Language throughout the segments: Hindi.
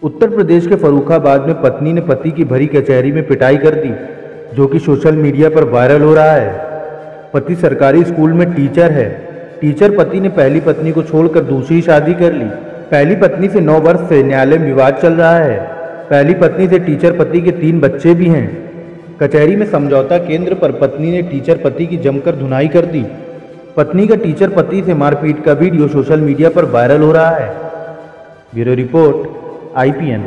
उत्तर प्रदेश के फर्रुखाबाद में पत्नी ने पति की भरी कचहरी में पिटाई कर दी, जो कि सोशल मीडिया पर वायरल हो रहा है। पति सरकारी स्कूल में टीचर है। टीचर पति ने पहली पत्नी को छोड़कर दूसरी शादी कर ली। पहली पत्नी से 9 वर्ष से न्यायालय में विवाद चल रहा है। पहली पत्नी से टीचर पति के 3 बच्चे भी हैं। कचहरी में समझौता केंद्र पर पत्नी ने टीचर पति की जमकर धुनाई कर दी। पत्नी का टीचर पति से मारपीट का वीडियो सोशल मीडिया पर वायरल हो रहा है। Bureau report IPN।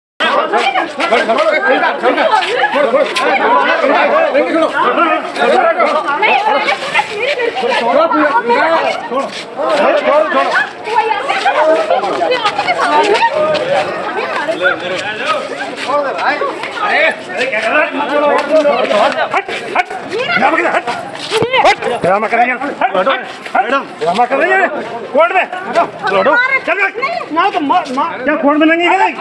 ड्रामा कर रही है, ड्रामा कर रही है, कोर्ट में लड़ो, चल ना तो क्या कोर्ट में लगी है?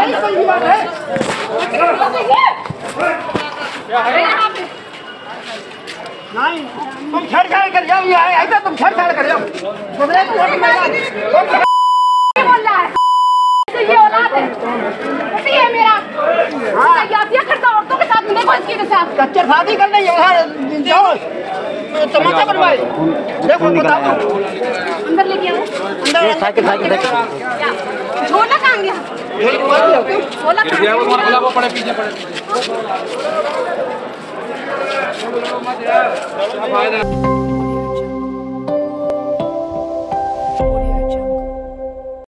नहीं, तुम छेड़छाड़ कर जाओ, ये ऐसा तुम छेड़छाड़ कर जाओ, तुम्हें कोर्ट में बोल रहा है, ये औलाद है, उसी है मेरा, यादियाँ करता औरतों के साथ, देखो इसकी के साथ, कच्चर शादी कर रही है, जाओ, तमाचा बनवाए, देखो बताओ, अंदर लेके आओ, अंदर साइकिल झोला कहाँ गया? झोला कहाँ गया? वो पड़े पीछे पड़े।